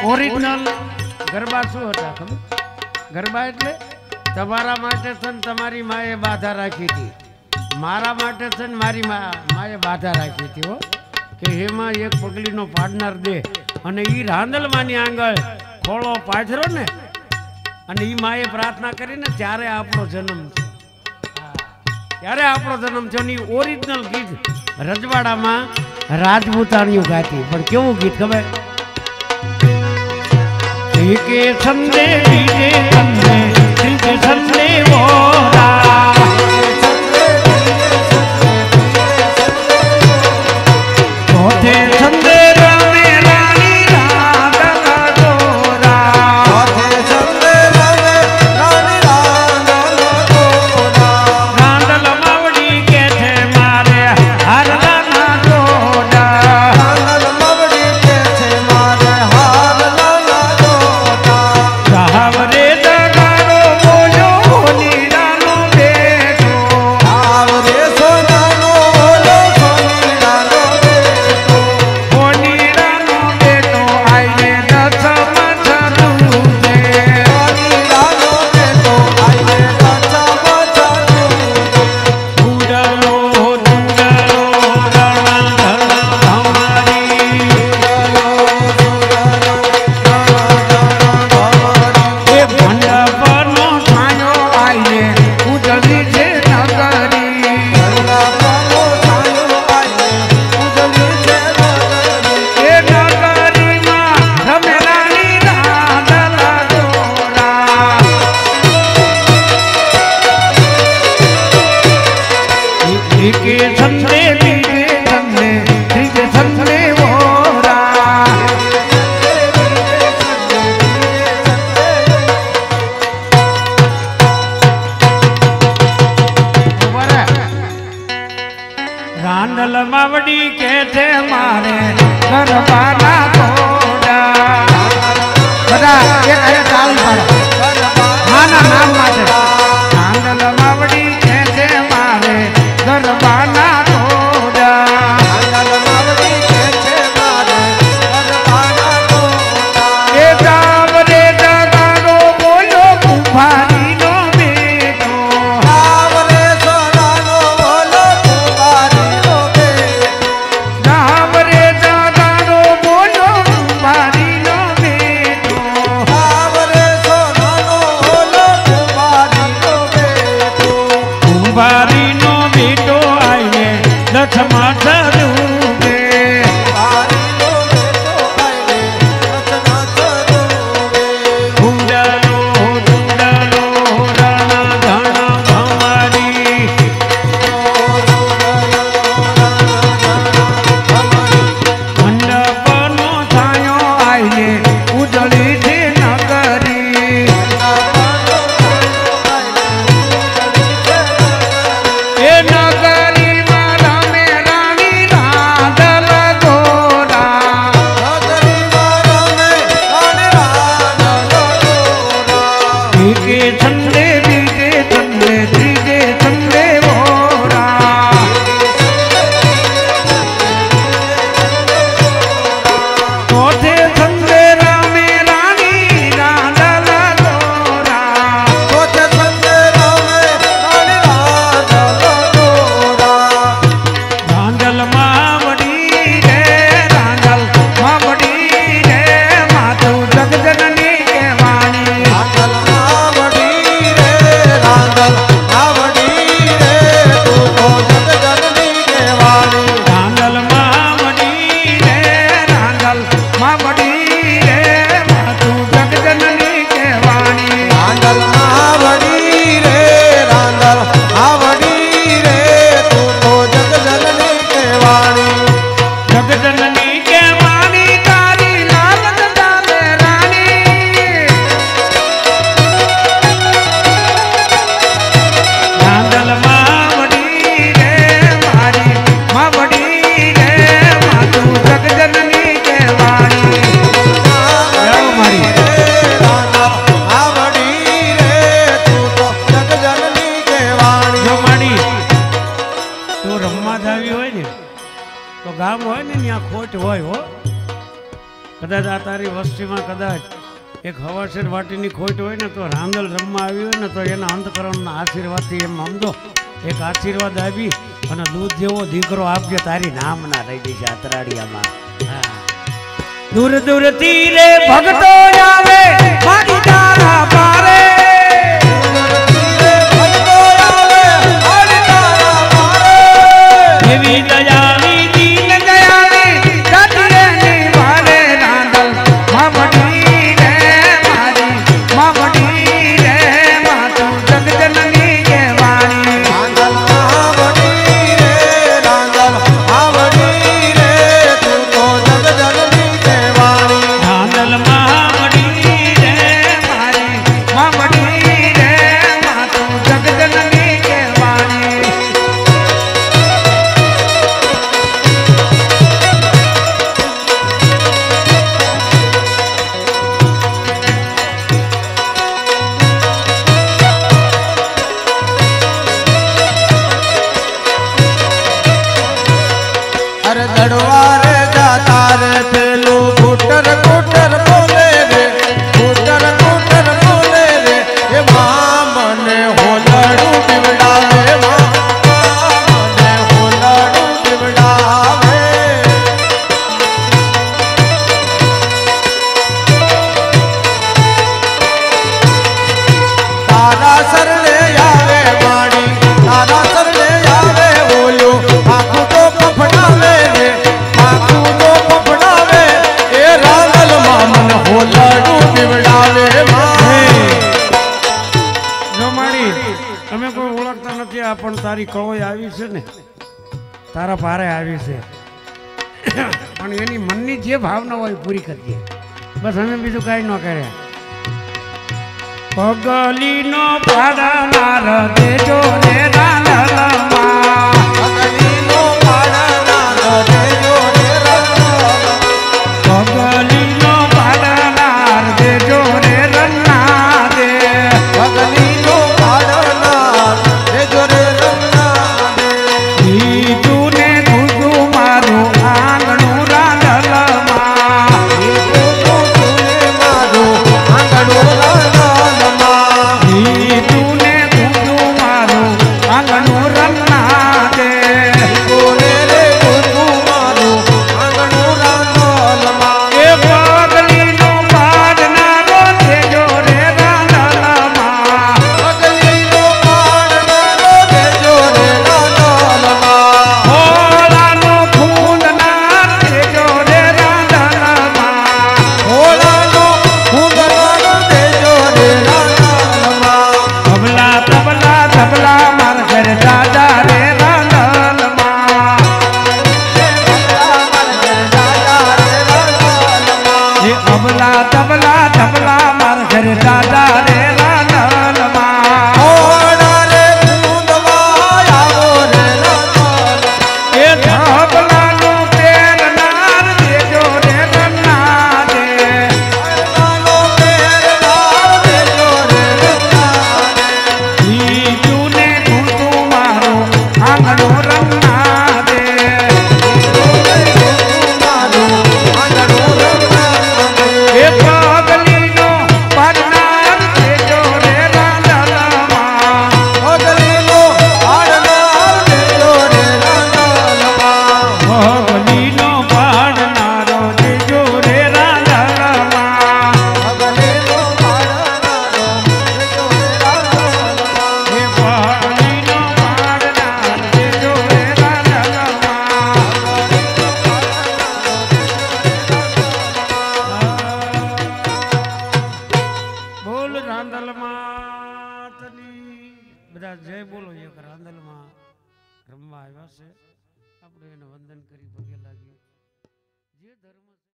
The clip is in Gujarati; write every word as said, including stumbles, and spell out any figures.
ओरिजिनल गरबा शू होता खबर? गरबा એટલે તમારા માટે છન તમારી માએ બાધા રાખી હતી, મારા માટે છન મારી માએ બાધા રાખી હતી હો કે હેમાં એક પગલીનો પાડનાર દે અને ઈ રાંદલમાંની આંગળ ખોળો પાથરો ને અને ઈ માએ પ્રાર્થના કરીને ત્યારે આપણો જન્મ છે, ત્યારે આપણો જન્મ છે. ની ઓરિજિનલ ગીત રજવાડામાં રાજપૂતાણીઓ ગાતી, પણ કેવું ગીત ખબર? के संदे बीजे संदे त्रिके संदे वोरा कोठे संदे रामे रानी रांदला दोरा कोठे संदे रामे रानी रांदला दोरा रांदल मावड़ी के थे मारे हरला ना दोड़ा रांदल मावड़ी के थे मारे हरला सावरे जगारो बोलो नीरानो बेटो सावरे सोनानो बोलो नीरानो बेटो ओ नीरानो बेटो आइए दस मछलू दे ओ नीरानो बेटो आइए दस मछलू उड़लो उड़लो रणा धना हमारी उड़लो उड़लो भंडापनो छायो आइए उजली से नगरी भंडापनो छायो आइए उजली से नगरी ए नगरी मां रमेलानी रांदला दोरा त्रिके संदे बीजे संदे त्रिके संदे वोरा रांदल मावड़ी के थे मारे गरबाना तोड़ा बता ये अरे ताल पाड़ो माना नाम माते रांदल मावड़ी के थे मारे गरबाना तोड़ा रांदल मावड़ी के थे मारे गरबाना तोड़ा ए दावरे जगारो बोलो कुंभारी नो बेटो दावरे सोनानो बोलो कुंभारी नो बेटो दावरे जगारो बोलो कुंभारी नो बेटो दावरे सोनानो बोलो कुंभारी नो बेटो कुंभारी नो बेटो आइए दस माथरू दे कुंभारी नो बेटो आइए दस माथरू दे उड़लो उड़लो रणा धना हमारी मंडपनो छायो आइए उजली से नगरी ए नगरी मारा में रानी रांदला दोरा नगरी मारा में रानी रांदला दोरा त्रिके संदे बीजे संदे त्रिके संदे वोरा कोठे संदे रामे रानी रांदला दोरा कोठे संदे रामे रानी रांदला दोरा रांदल मावड़ी रे रांदल मावड़ी रे मातु जगजननी के वाणी रांदल मावड़ी रे रांदल मावड़ी रे तू तो जगजननी के वाणी रांदल मावड़ी रे रांदल मावड़ी रे मातु जगजननी के वाणी रांदल मावड़ी रे रांदल मावड़ी रे तू तो जगजननी के वाणी जगजननी के वाणी तारी लाल गजाले रानी रांदल मावड़ी रे मारी मावड़ी रे मातु जगजननी के वाणी આ તારી વસ્તીમાં કદાચ એક હવાશેર વાટીની ખોટ હોય ને તો રાંદલ રમવા આવી હોય ને તો એના અંતકરણના આશીર્વાદથી એમ સમજો એક આશીર્વાદ આપી અને દૂધ જેવો દીકરો આપજે તારી નામના રહી જશે આતરાડિયામાં. દૂર દૂર તીરે ભગતો આવે મારી તારા પારે એવી દયાની દીન દયાની સતીની વારે રાંદલ મામડી રે મારી મામડી રે માતું જગજનની કેવાણી રાંદલ મામડી રે રાંદલ મામડી રે તું તો જગજનની કેવાણી રાંદલ મામડી રે મારી મામડી રે માતું જગજનની કેવાણી. અરે દડવારે જાતા રે પેલું કુટર કુટર બોલે રે કુટર કુટર બોલે રે એ માં મને હોલડું બીવડાવે માં મને હોલડું બીવડાવે તારા સરલે આવે વાણી તારા સરલે આવે ઓલો આખું તો પફડાવે રે આખું તો પફડાવે એ રાંદલ માં મને હોલડું બીવડાવે માં જો મારી અમે કોઈ ઓળખતા નથી આ પણ તારી કળોય આવી છે ને તારા પારે આવી છે પણ એની મનની જે ભાવના હોય પૂરી કરીએ બસ અમે બીજું કાંઈ ન કર્યા. પગલીનો પાડનાર દેજો રે રાંદલમાં અગલીનો પાડનાર દેજો રે રાંદલ પગલીનો પાડનાર દેજો રે રન્ના દે અગલીનો પાડનાર દેજો રે રંગના દે ઈતું ને દૂધું મારું આંગણું રાંદલમાં એ તો તુને મારું આંગણું રાંદલમાં ઈતું ને દૂધું મારું આંગણું રન્ના દે કોને રે તું મારું આંગણું રાંદલમાં એ પગલીનો પાડનારો દેજો રે રાંદલમાં અગલીનો પાડનાર દેજો રે રાંદલમાં ભોળાનો ફૂંદનાર દેજો રે રાંદલમાં ભોળાનો ફૂંદનાર દેજો રે રાંદલમાં તબલા તબલા તબલા માર ઘર દાદા રે રાંદલમાં એ અબલા તબલા તબલા માર ઘર દાદા રે રાંદલમાં એ ધબલાનો પેરનાર દેજો રે રન્ના દે ઈતું ને દૂધું મારું આંગણું રન્ના દે એ પગલીનો પાડનાર દેજો રે રાંદલમાં પગલીનો પાડનારો દેજો રે રાંદલમાં એ પગલીનો પાડનાર દેજો રે રાંદલમાં બોલ રાંદલમાં તની બધા જય બોલો એક રાંદલમાં રમવા આવ્યા છે આપણે એને વંદન કરી પગે લાગી જે ધર્મ